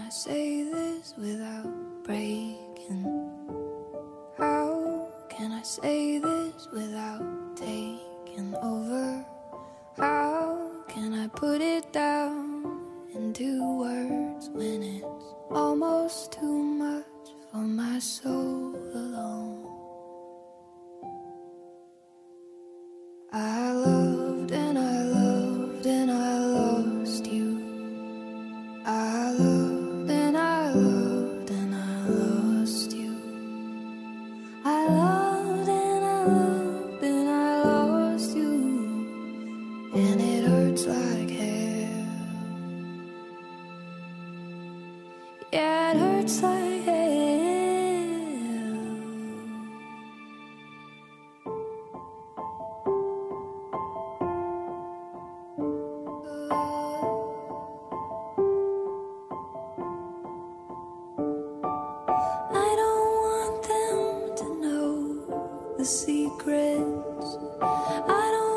I say this without breaking? How can I say this without taking over? How can I put it down into words when it's almost too much for my soul alone? I loved and I loved and I lost you. I loved and I loved and I lost you. I loved and I loved and I lost you. And it hurts like hell. Yeah, it hurts like hell. I don't want them to know the secrets. I don't